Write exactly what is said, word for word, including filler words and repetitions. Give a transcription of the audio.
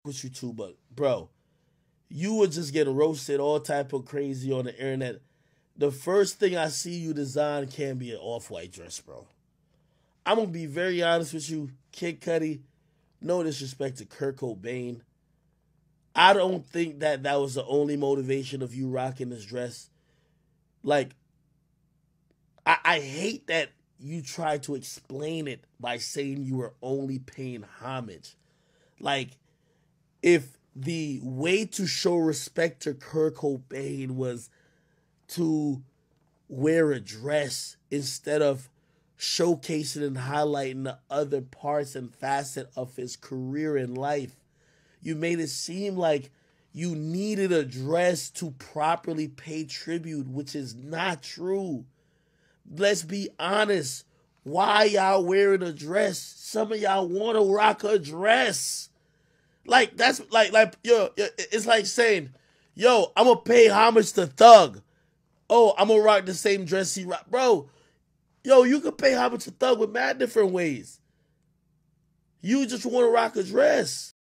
with you too, but bro, you were just getting roasted all type of crazy on the internet. The first thing I see you design can be an off-white dress, bro. I'm gonna be very honest with you, Kid Cudi. No disrespect to Kurt Cobain. I don't think that that was the only motivation of you rocking this dress. Like, I, I hate that you try to explain it by saying you were only paying homage. Like, if the way to show respect to Kurt Cobain was to wear a dress instead of showcasing and highlighting the other parts and facet of his career in life, you made it seem like you needed a dress to properly pay tribute, which is not true. Let's be honest. Why y'all wearing a dress? Some of y'all want to rock a dress. Like, that's like, like, yo, it's like saying, yo, I'm going to pay homage to Thug. Oh, I'm going to rock the same dress he rock. Bro, yo, you can pay homage to Thug with mad different ways. You just want to rock a dress.